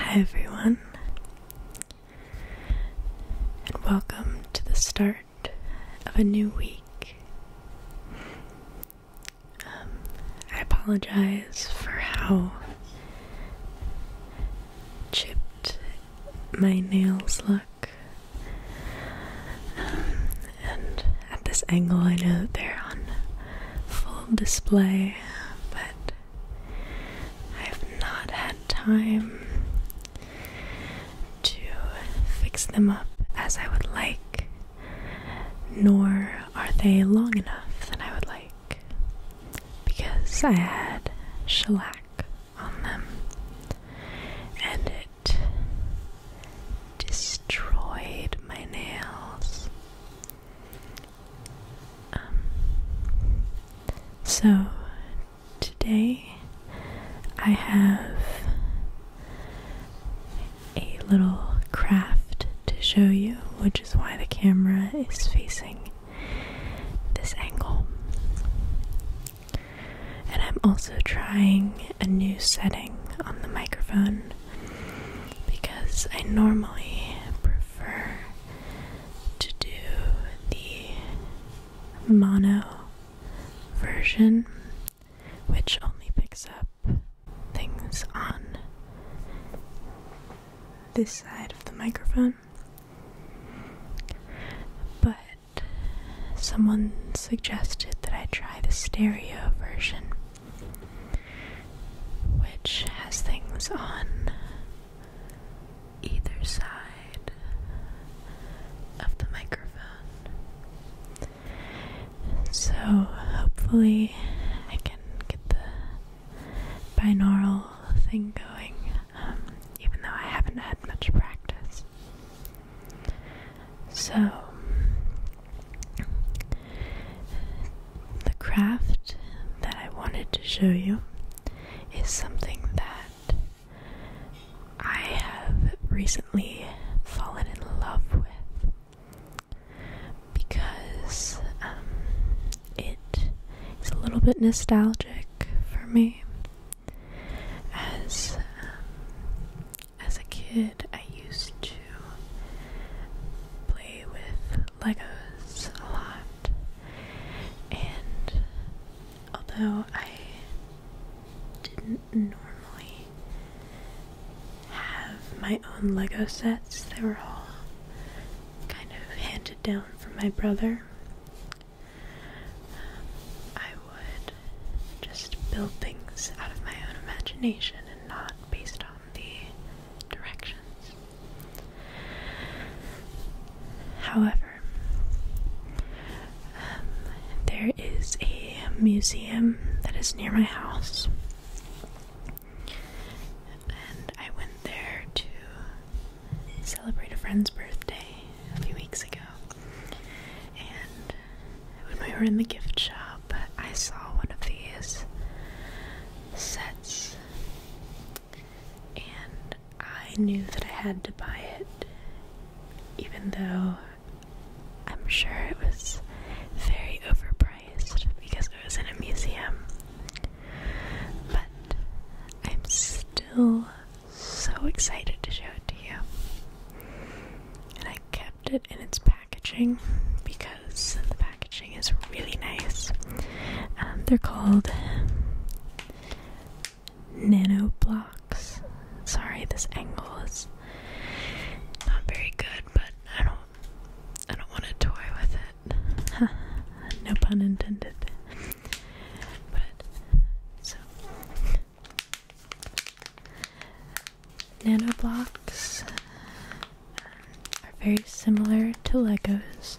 Hi everyone, and welcome to the start of a new week. I apologize for how chipped my nails look, and at this angle I know that they're on full display, but I have not had time to fix them up as I would like, nor are they long enough than I would like, because I had shellac on them and it destroyed my nails. So today I have a little craft to show you, which is why the camera is facing this angle. And I'm also trying a new setting on the microphone because I normally prefer to do the mono version, which only picks up things on this side of the microphone. But someone suggested that I try the stereo version, which has things on either side of the microphone. So hopefully I can get the binaural thing going, even though I haven't had much practice. So the craft that I wanted to show you is something that I have recently fallen in love with because it is a little bit nostalgic for me. As a kid, I used to play with Legos a lot, and although I didn't normally have my own Lego sets, they were all kind of handed down from my brother. I would just build things out of my own imagination and not based on the directions. However, there is a museum that is near my house, and I went there to celebrate a friend's birthday a few weeks ago, and when we were in the gift shop, I saw one of these sets, and I knew that I had to buy it, even though I'm sure it was very overpriced because it was in a museum. But I'm still so excited to show it to you. And I kept it in its packaging because the packaging is really nice. They're called nano blocks. Sorry, this angle is not very good, but I don't want to toy with it. No pun intended. But so nano blocks are very similar to Legos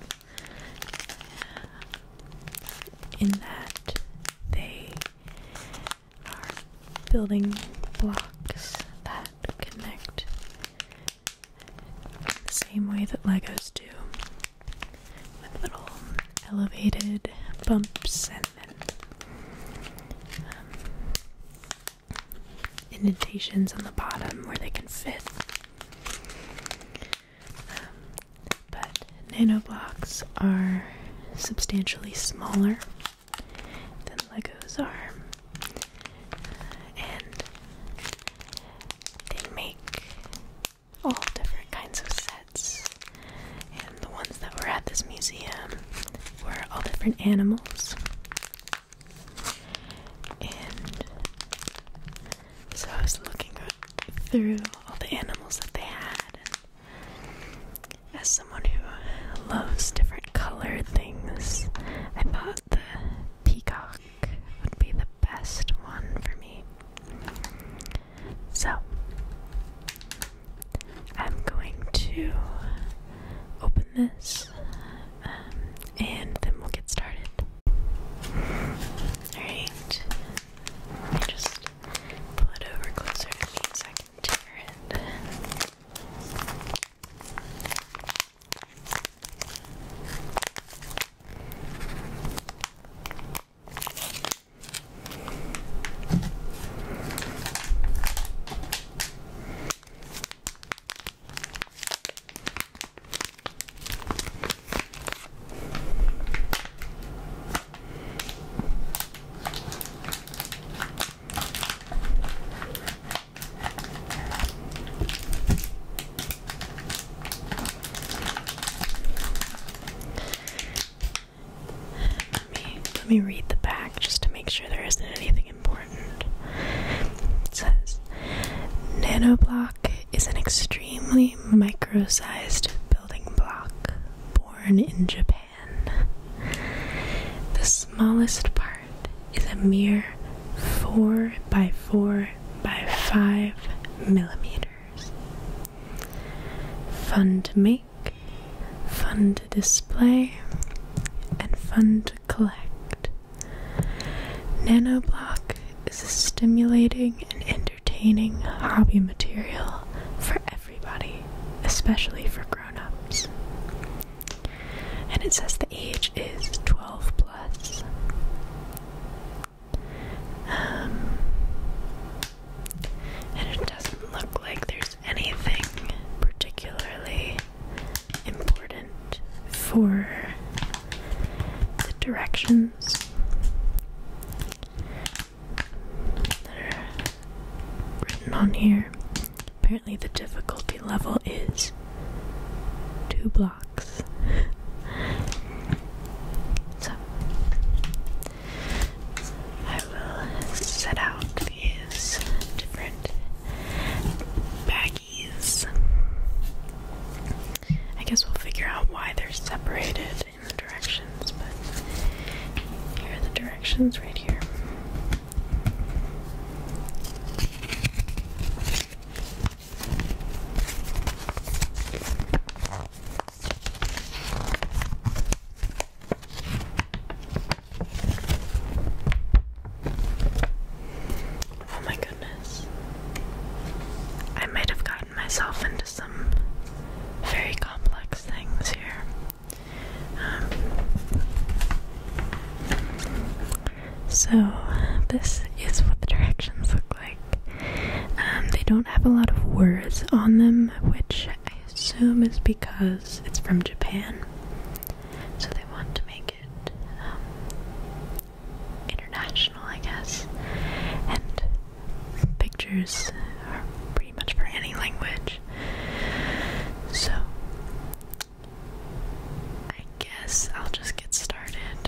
in that they are building blocks that connect the same way that Legos do, with little elevated bumps and then indentations on the bottom where they can fit. But nano blocks are substantially smaller than Legos are, and they make different animals. And so I was looking through all the animals that they had, and as someone who loves different colored things, I thought the peacock would be the best one for me. So I'm going to open this, and then we'll get started. Alright, let me just pull it over closer to me so I can tear it. Let me read the back just to make sure there isn't anything important. It says, Nanoblock is an extremely micro-sized building block born in Japan. The smallest part is a mere 4 by 4 by 5 millimeters. Fun to make, fun to display, and fun to collect. Nanoblock is a stimulating and entertaining hobby material for everybody, especially for grown-ups. And it says the age is 12 plus. And it doesn't look like there's anything particularly important for the directions that are written on here. Apparently the difficulty level is 2 blocks. So I will set out these different baggies. I guess we'll figure out why they're separated in the directions, but here are the directions right here. Oh my goodness. I might have gotten myself into some very complex things here. So this is what the directions look like. They don't have a lot of words on them, which I assume is because it's from Japan. So they want to make it international, I guess. And pictures are pretty much for any language. So I guess I'll just get started.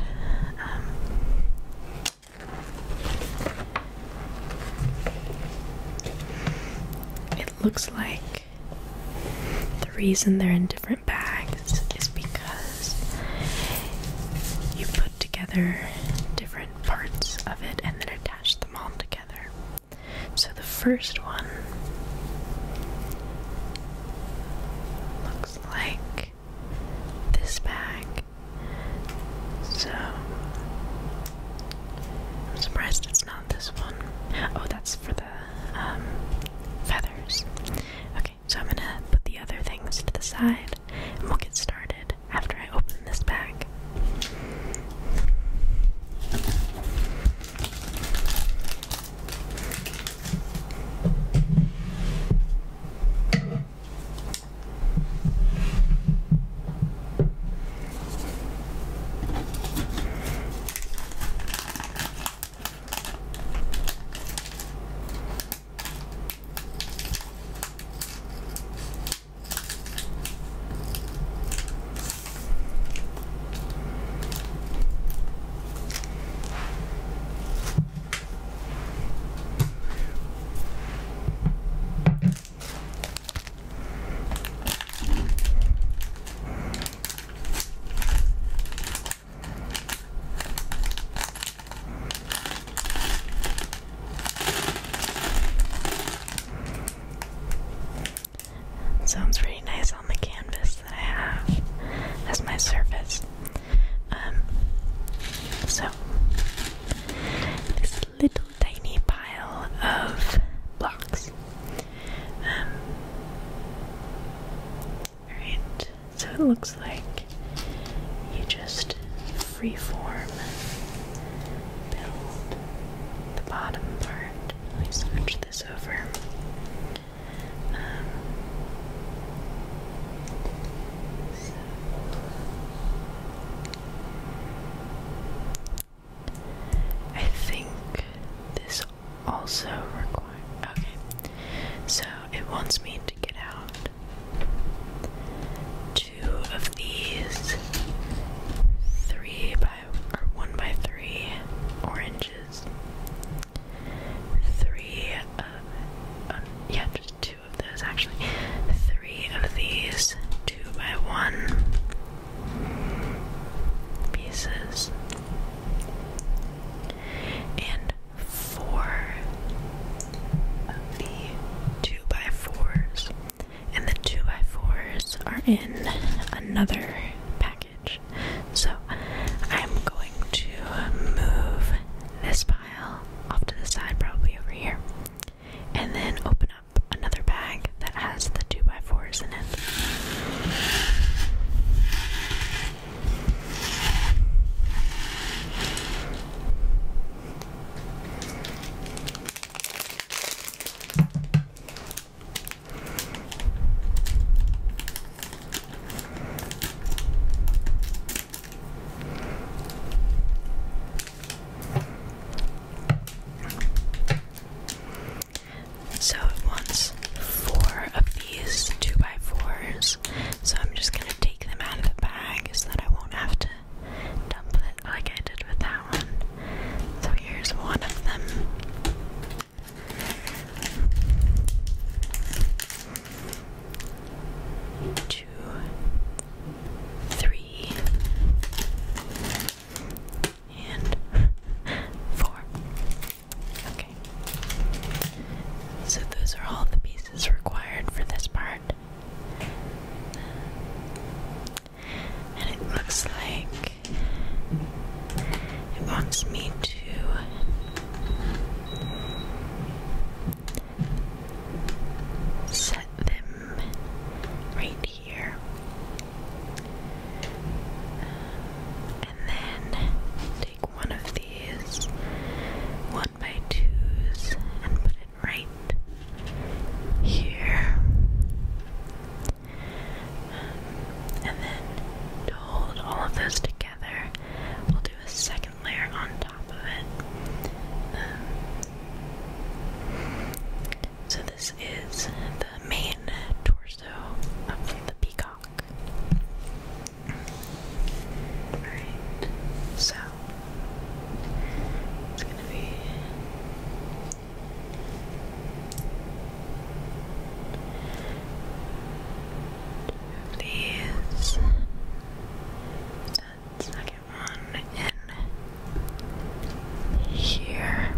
It looks like the reason they're in different bags is because you put together different parts of it and then attach them all together. So the first one looks like this bag. So I'm surprised it's not this one. Oh, that's for the feathers. Okay, so I'm gonna put the other things to the side and we'll get started after I open this bag. looks like you just freeform build the bottom part. Let me switch this over. I think this also requires. Okay, so it wants me to get out 2 of these 1 by 3 oranges. 3 yeah, just 2 of those actually. 3 of these 2 by 1 pieces. And 4 of the 2 by 4s. And the 2 by 4s are in another package. So I'm going to move this pile off to the side, probably over here, and then open up another bag that has the 2 by 4s in it. So it wants 4 of these 2 by 4s. So I'm just gonna take them out of the bag so that I won't have to dump it like I did with that one. So here's one of them. Two, 3, and 4. Okay. So those are all the pieces required for this part. And it looks like it wants me to set them right here. And then take one of these 1 by 2s and put it right here. And then to hold all of those together, we'll do a second layer on top of it. So this is the main torso of the peacock. Alright, so it's gonna be these. That second one in here.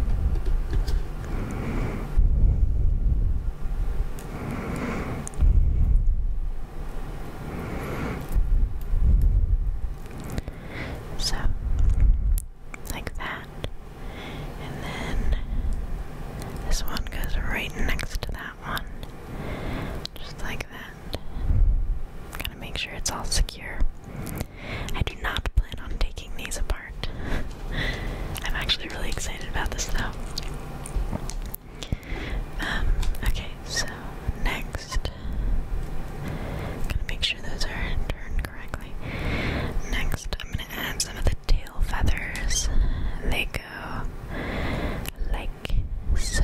So, like that. And then this one goes right next to that one. Just like that. Gotta make sure it's all secure. I do not plan on taking these apart. I'm actually really excited about this though. Okay, so next, gotta make sure those are turned correctly. Next, I'm gonna add some of the tail feathers. They go like so.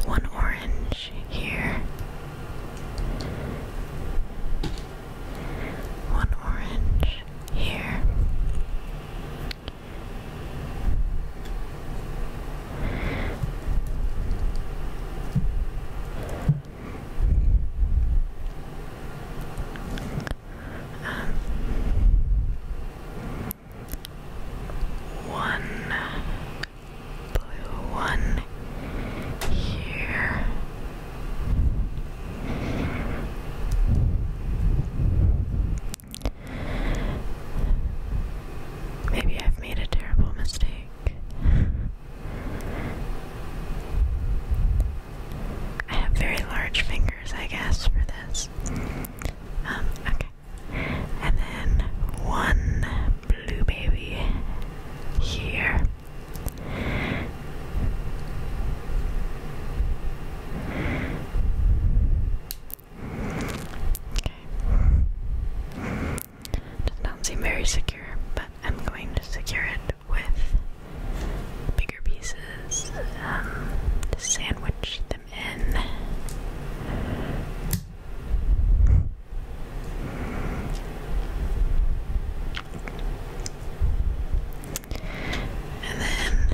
one orange here. One orange here. One blue one here. Maybe I've made a terrible mistake. I have very large fingers, I guess, for this. Okay. And then one blue baby here. Does not seem very secure, but I'm going to secure it with bigger pieces to sandwich them in. And then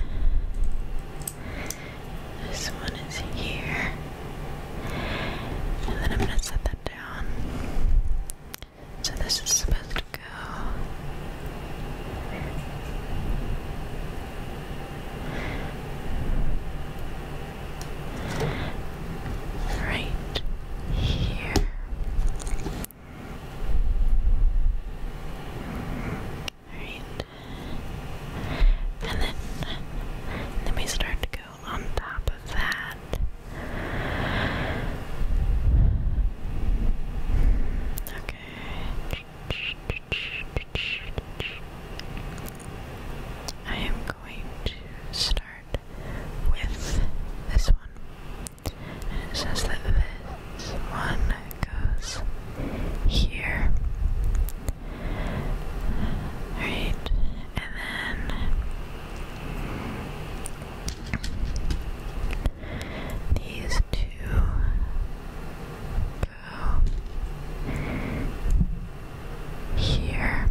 this one is here. And then I'm going to set that down. So this is supposed to go right here. Right. And then we start to go on top of that. Okay. I am going to start with this one. And it says that this one goes here. Right. And then these two go here.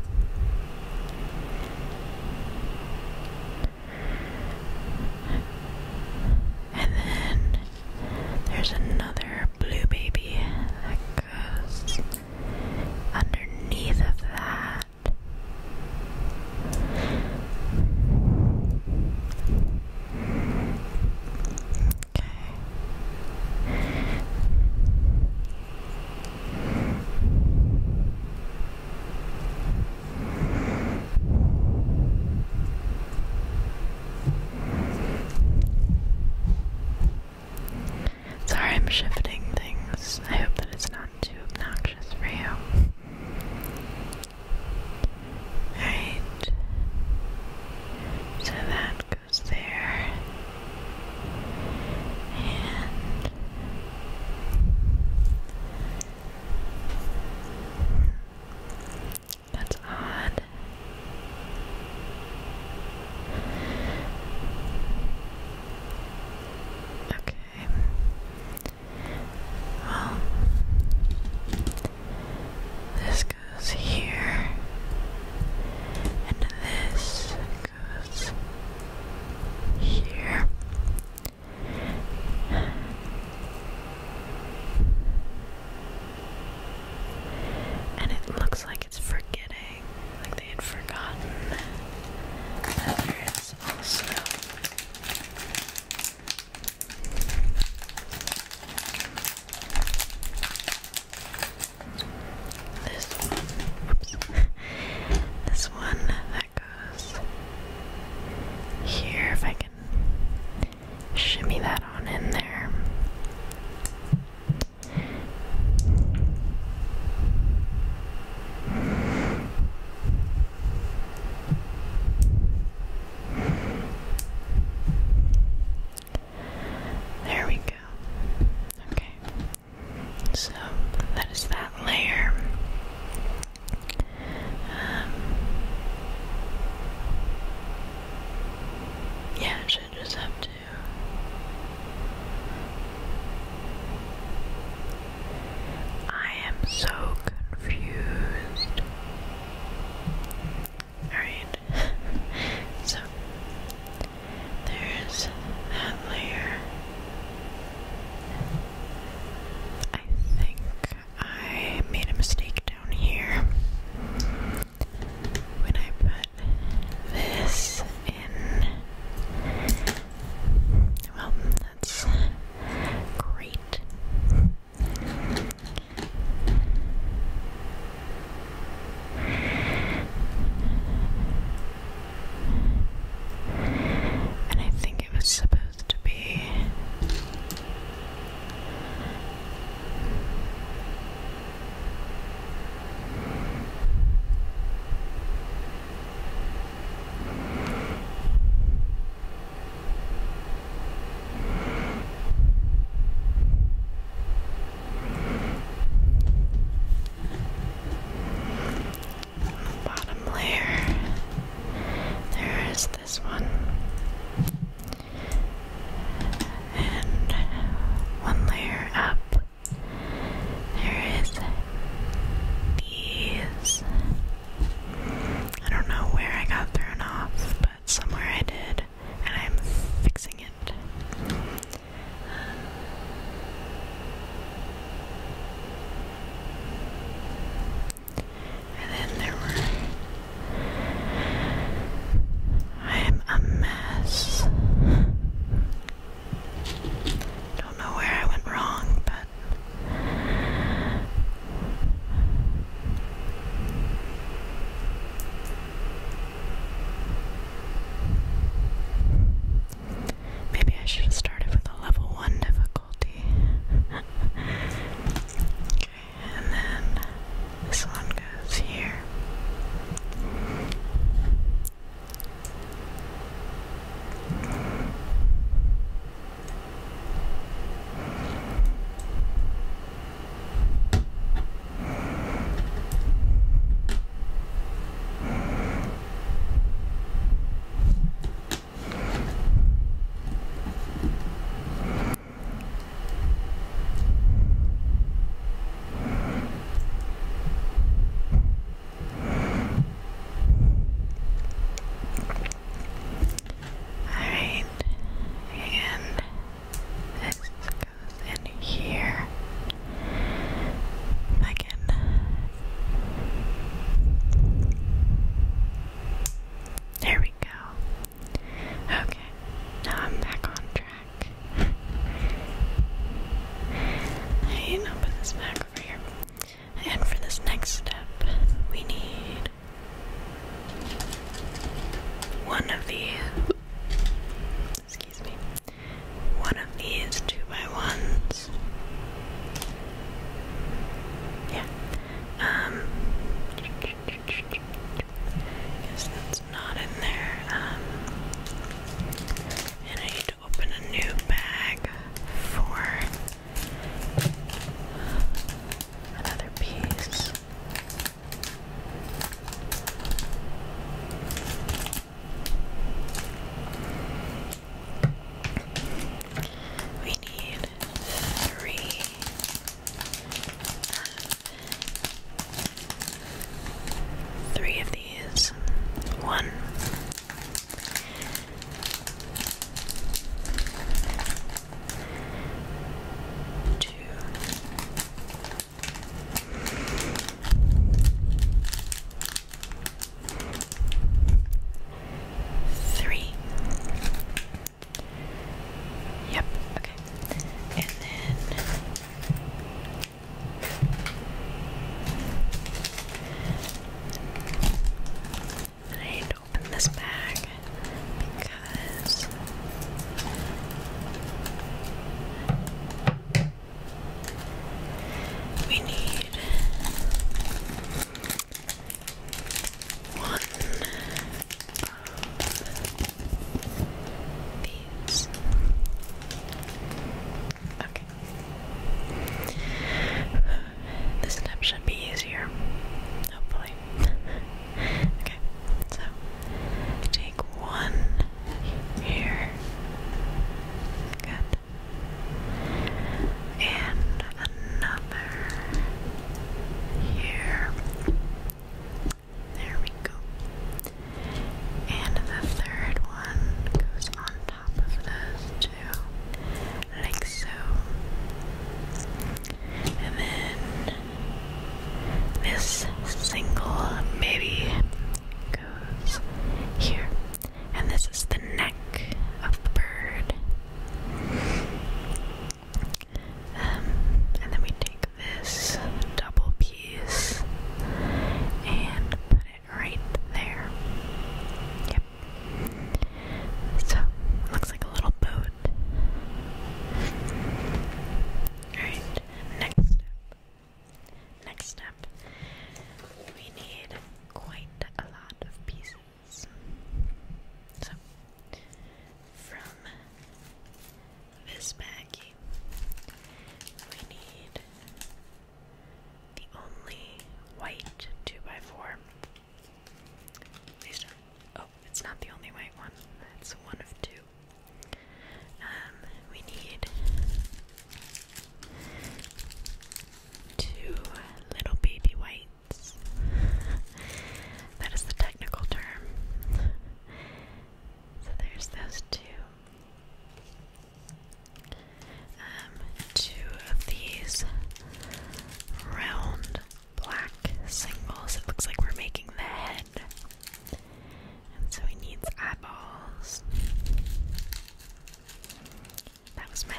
And then there's another blue baby that goes underneath of that. Okay. Sorry, I'm shifting things. I hope that it's not too obnoxious for you. Right. So that goes there. And that's odd. Okay. Well, this goes here, and this goes here. And it looks like it's forgetting, like they had forgotten that there is also this one. Oops. This one that goes here, if I can shimmy that on in there. There we go. Okay. So that is that layer. Yeah, it should just have to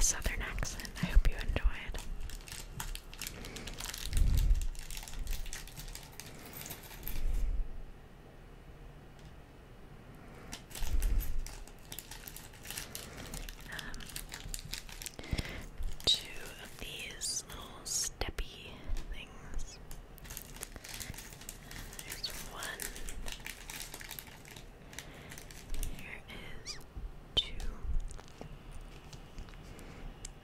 southern accent. I hope you enjoyed. Two of these little steppy things. There's one. Here is two.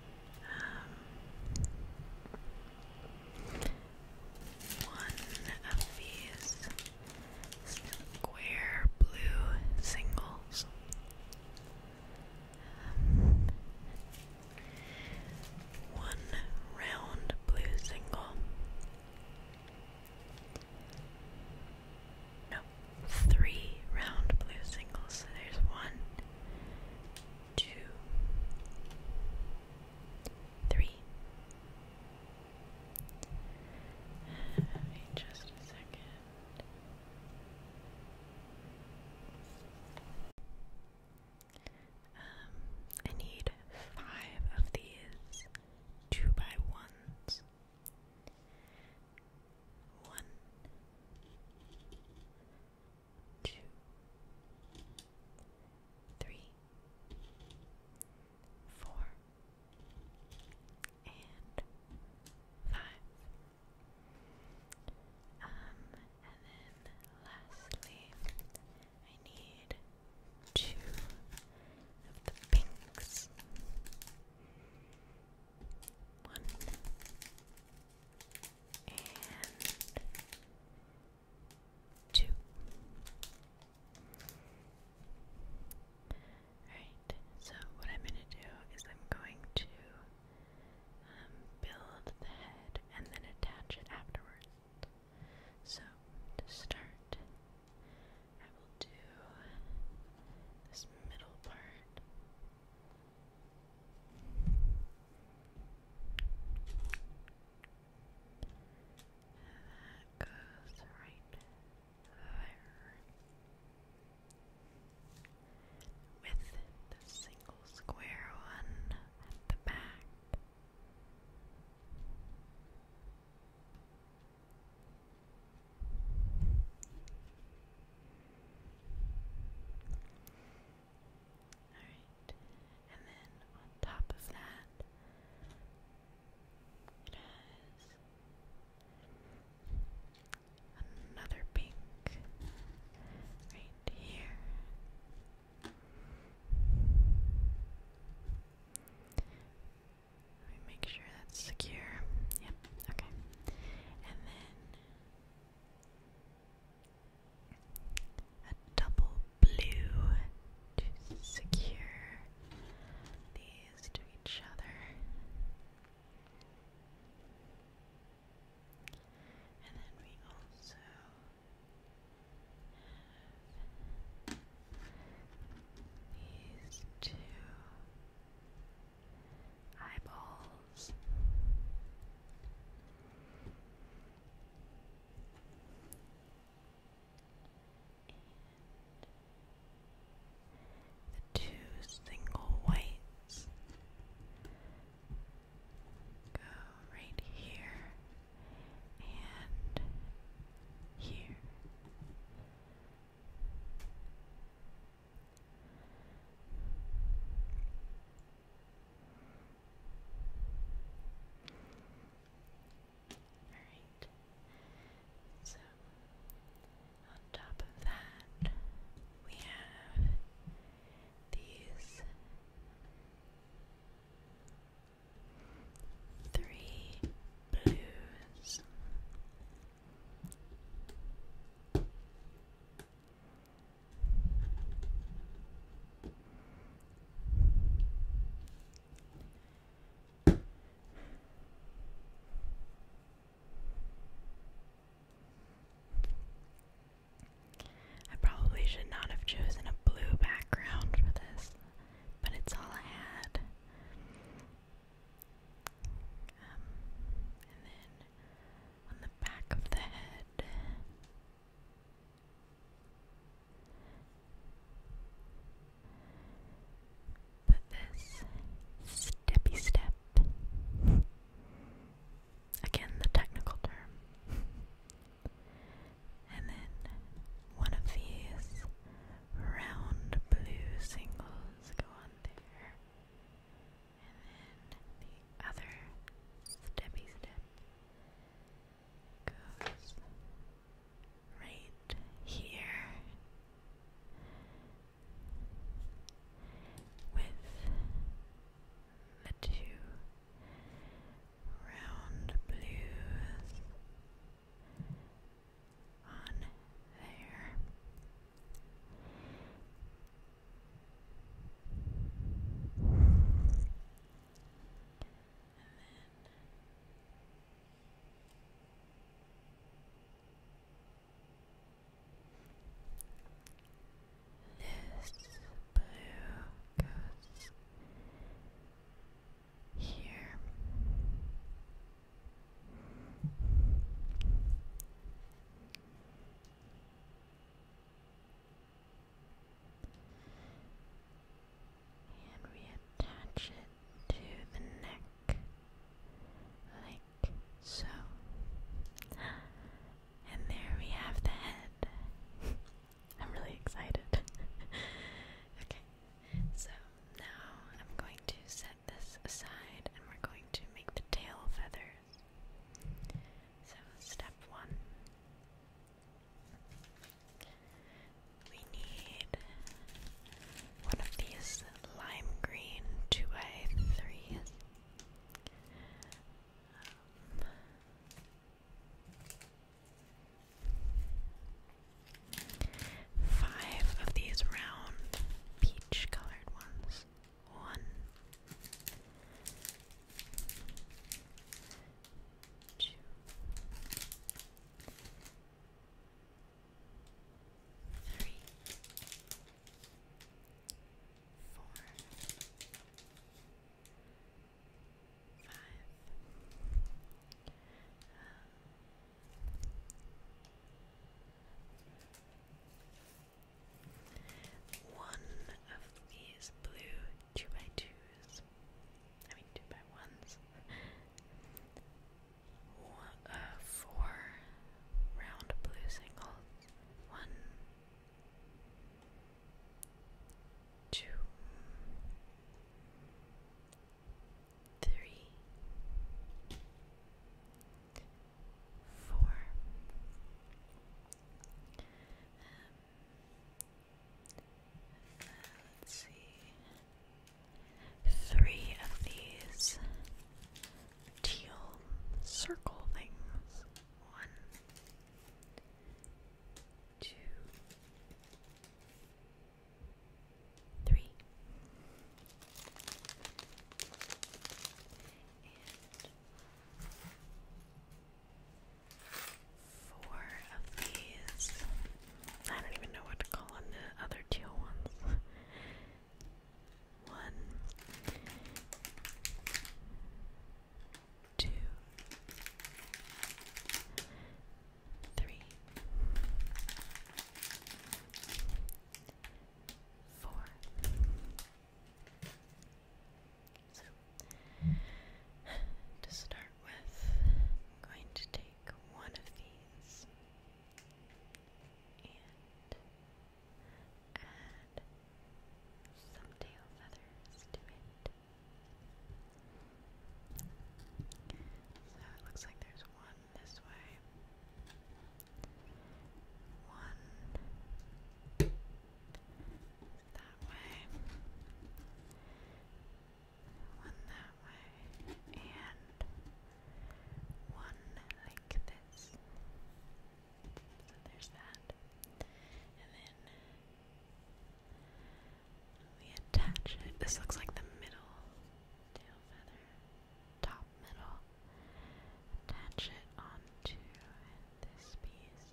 this looks like the middle tail feather, top middle. Attach it onto this piece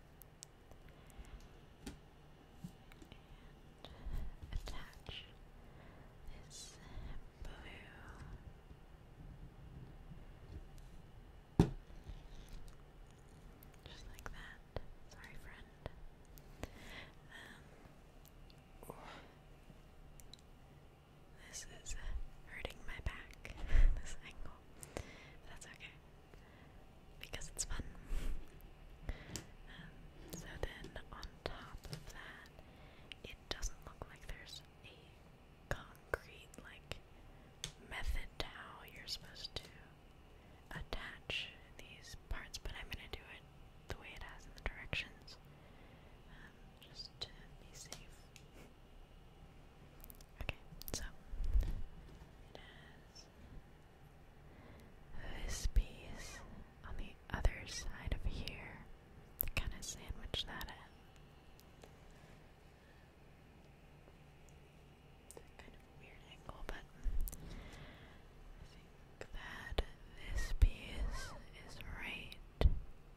and attach this blue. Just like that. Sorry, friend. This is hurting my back, this angle. But that's okay, because it's fun. So then on top of that, it doesn't look like there's a concrete, like, method to how you're supposed to attach these parts, but I'm gonna do it the way it has in the directions, just to be safe. Okay, so it has this piece on the other side of here to kind of sandwich that in. Kind of a weird angle, but I think that this piece is right.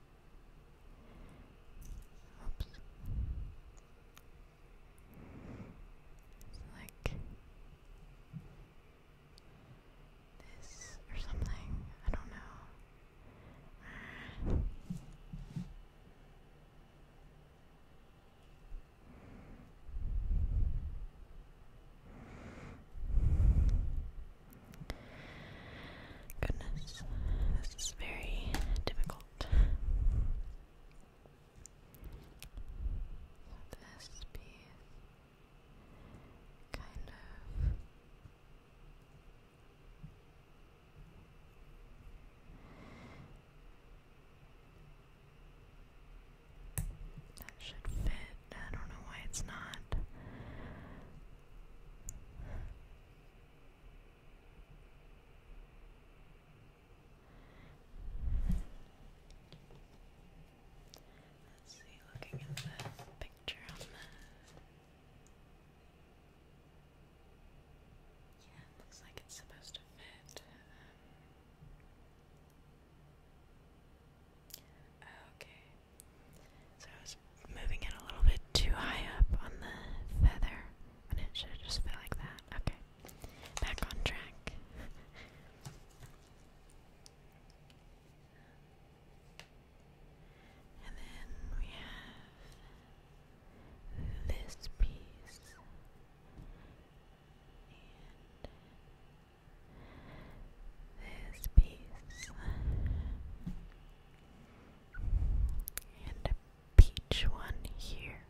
Oops. It's like this or something. I don't know. Goodness, this is very difficult. So this piece kind of that should fit. I don't know why it's not. Let's see, looking at the picture on the... Yeah, it looks like it's supposed to fit. Okay. So I was moving it a little bit too high up on the feather, and it should have just fit like that. Okay. Back on track. And then we have this piece and this piece and a peach one here.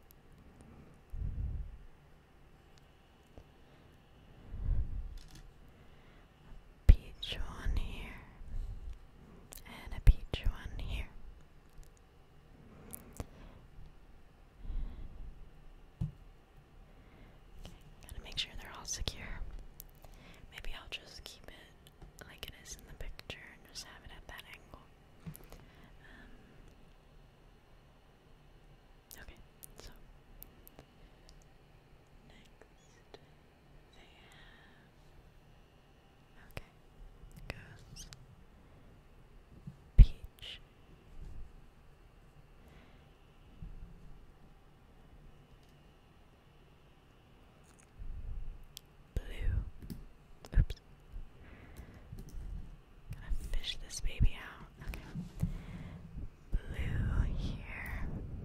Peach one here and a peach one here. Gotta make sure they're all secure. Maybe I'll just keep it like it is in the picture and just have it at that angle. Okay, so next they have, okay, goes peach, blue, oops, gotta fish this baby out, okay, blue here,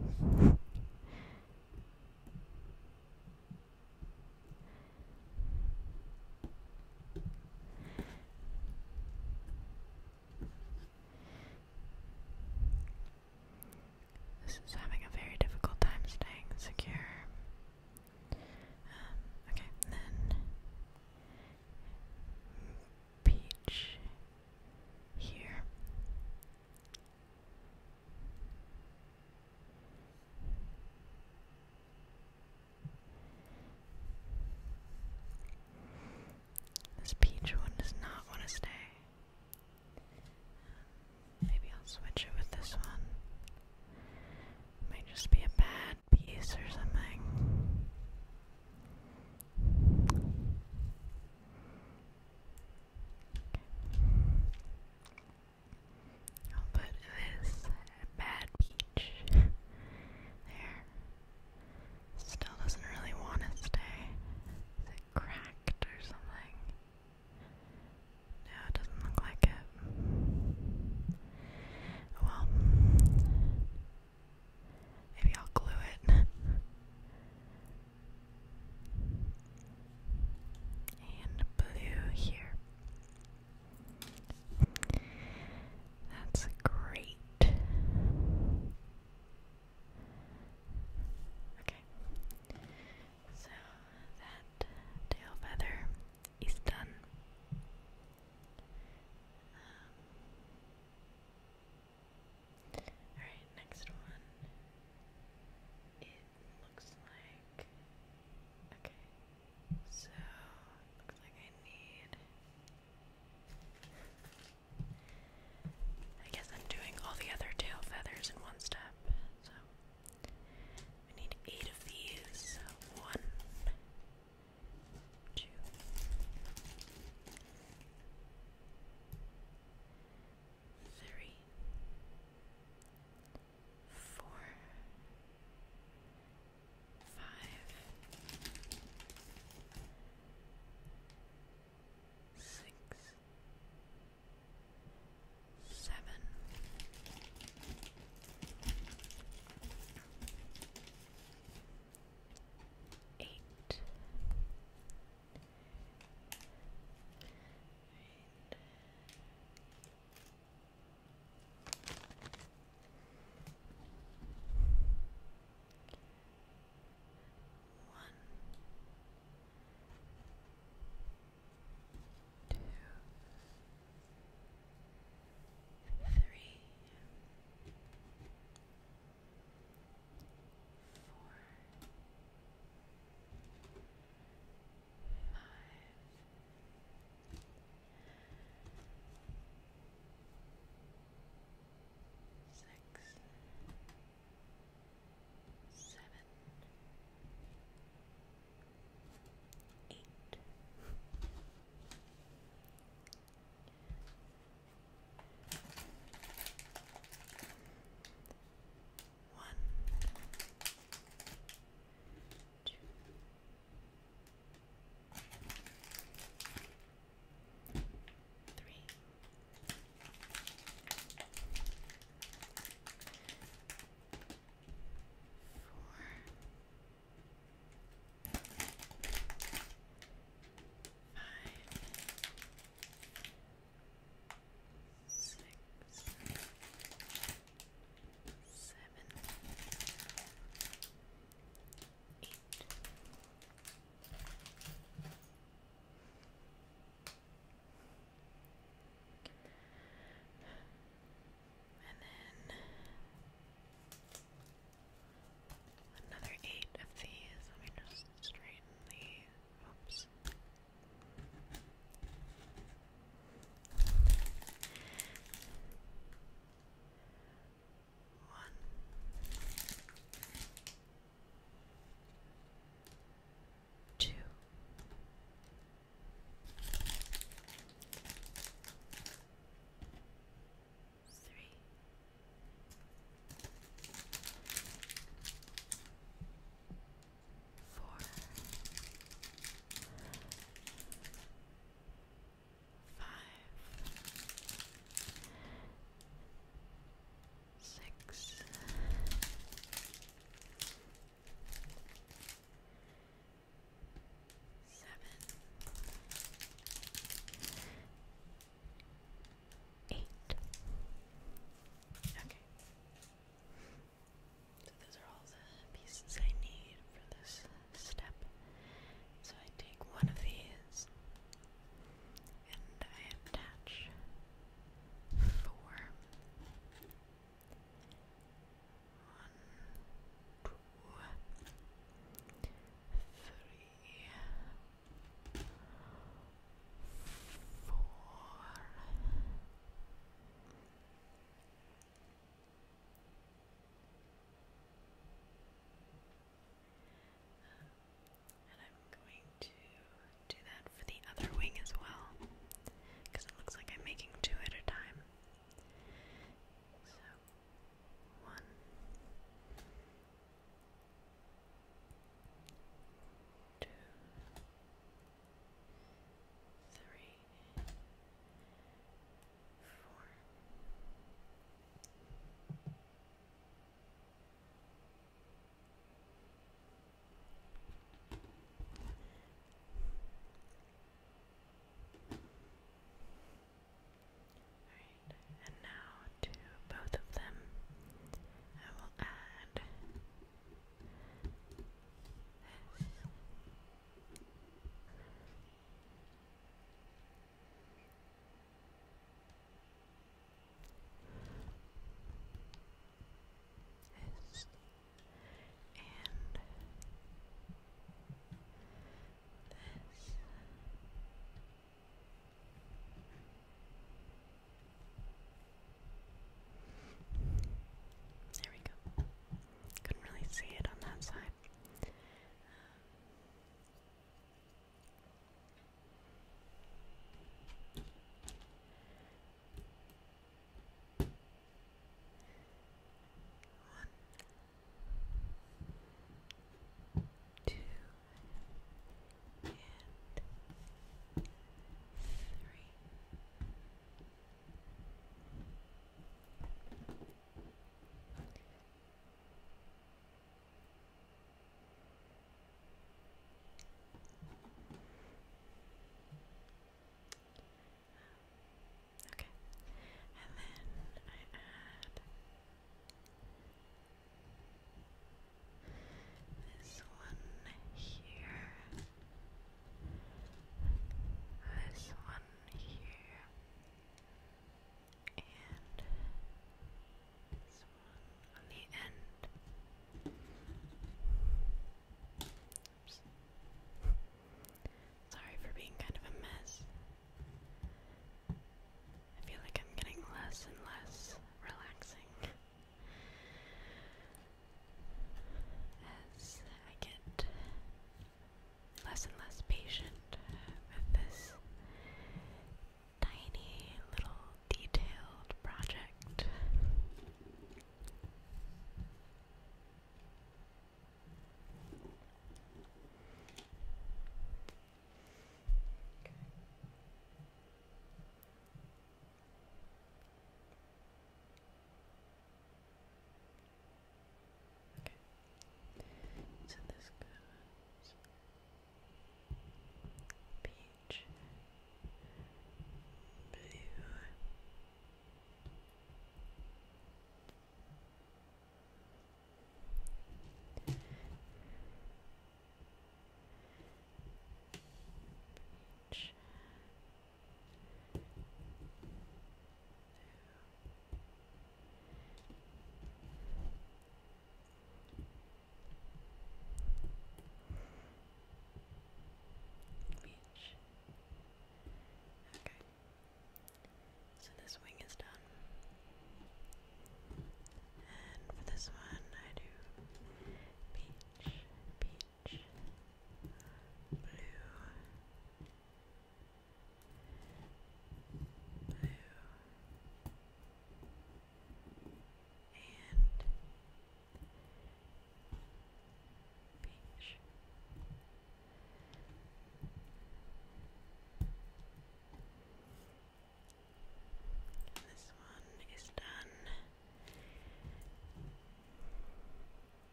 this is having a very difficult time staying secure. Okay, and then peach here.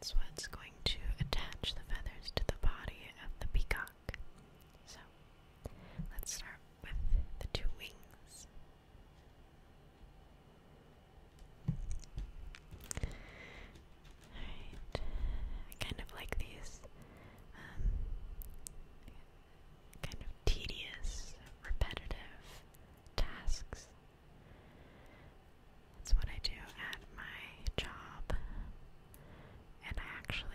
that's what's going to attach the feathers to the body of the peacock. So, let's start with the two wings. Alright, I kind of like these kind of tedious, repetitive tasks. That's what I do at my job, and I actually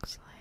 looks like.